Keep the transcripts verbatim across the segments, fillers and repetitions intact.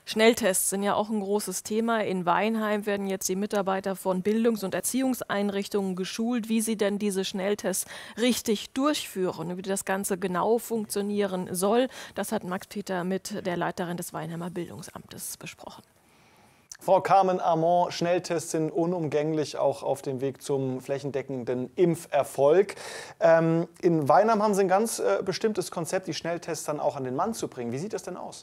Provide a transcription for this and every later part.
Schnelltests sind ja auch ein großes Thema. In Weinheim werden jetzt die Mitarbeiter von Bildungs- und Erziehungseinrichtungen geschult, wie sie denn diese Schnelltests richtig durchführen und wie das Ganze genau funktionieren soll. Das hat Max Peter mit der Leiterin des Weinheimer Bildungsamtes besprochen. Frau Carmen Amon, Schnelltests sind unumgänglich, auch auf dem Weg zum flächendeckenden Impferfolg. Ähm, in Weinheim haben Sie ein ganz äh, bestimmtes Konzept, die Schnelltests dann auch an den Mann zu bringen. Wie sieht das denn aus?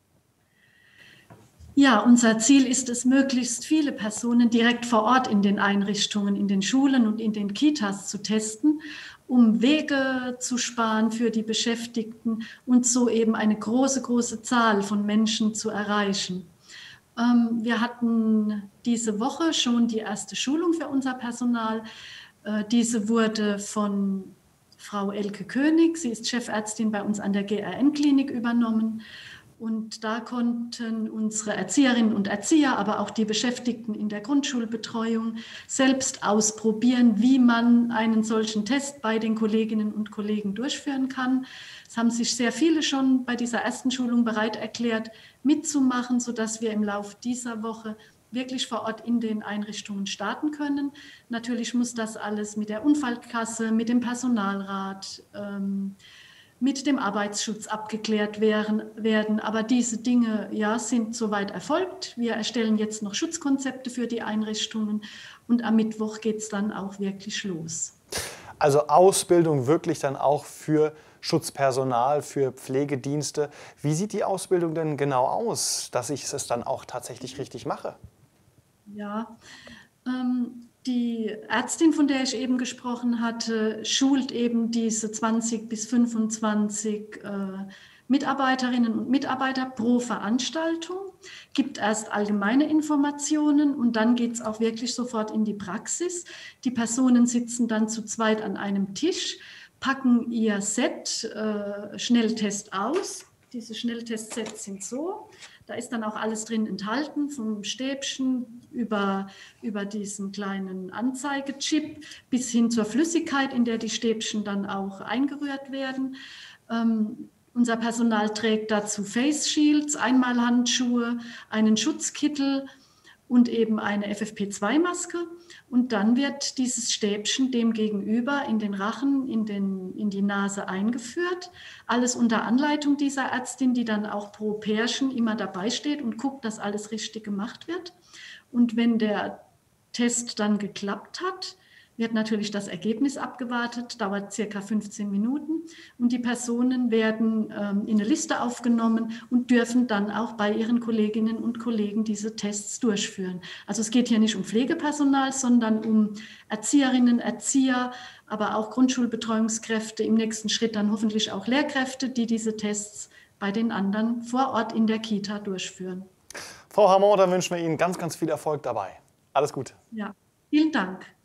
Ja, unser Ziel ist es, möglichst viele Personen direkt vor Ort in den Einrichtungen, in den Schulen und in den Kitas zu testen, um Wege zu sparen für die Beschäftigten und so eben eine große, große Zahl von Menschen zu erreichen. Ähm, wir hatten diese Woche schon die erste Schulung für unser Personal. Äh, diese wurde von Frau Elke König, sie ist Chefärztin bei uns an der G R N-Klinik, übernommen. Und da konnten unsere Erzieherinnen und Erzieher, aber auch die Beschäftigten in der Grundschulbetreuung selbst ausprobieren, wie man einen solchen Test bei den Kolleginnen und Kollegen durchführen kann. Es haben sich sehr viele schon bei dieser ersten Schulung bereit erklärt, mitzumachen, sodass wir im Laufe dieser Woche wirklich vor Ort in den Einrichtungen starten können. Natürlich muss das alles mit der Unfallkasse, mit dem Personalrat, ähm, mit dem Arbeitsschutz abgeklärt werden. Aber diese Dinge ja, sind soweit erfolgt. Wir erstellen jetzt noch Schutzkonzepte für die Einrichtungen und am Mittwoch geht es dann auch wirklich los. Also Ausbildung wirklich dann auch für Schutzpersonal, für Pflegedienste. Wie sieht die Ausbildung denn genau aus, dass ich es dann auch tatsächlich richtig mache? Ja, ähm, die Ärztin, von der ich eben gesprochen hatte, schult eben diese zwanzig bis fünfundzwanzig äh, Mitarbeiterinnen und Mitarbeiter pro Veranstaltung, gibt erst allgemeine Informationen und dann geht es auch wirklich sofort in die Praxis. Die Personen sitzen dann zu zweit an einem Tisch, packen ihr Set äh, Schnelltest aus. Diese Schnelltestsets sind so. Da ist dann auch alles drin enthalten, vom Stäbchen über, über diesen kleinen Anzeigechip bis hin zur Flüssigkeit, in der die Stäbchen dann auch eingerührt werden. Ähm, unser Personal trägt dazu Face Shields, Einmalhandschuhe, einen Schutzkittel und eben eine F F P zwei Maske. Und dann wird dieses Stäbchen dem Gegenüber in den Rachen, in, den, in die Nase eingeführt. Alles unter Anleitung dieser Ärztin, die dann auch pro Pärchen immer dabei steht und guckt, dass alles richtig gemacht wird. Und wenn der Test dann geklappt hat, wird natürlich das Ergebnis abgewartet, dauert circa fünfzehn Minuten und die Personen werden ähm, in eine Liste aufgenommen und dürfen dann auch bei ihren Kolleginnen und Kollegen diese Tests durchführen. Also es geht hier nicht um Pflegepersonal, sondern um Erzieherinnen, Erzieher, aber auch Grundschulbetreuungskräfte, im nächsten Schritt dann hoffentlich auch Lehrkräfte, die diese Tests bei den anderen vor Ort in der Kita durchführen. Frau Amon, dann wünschen wir Ihnen ganz, ganz viel Erfolg dabei. Alles Gute. Ja, vielen Dank.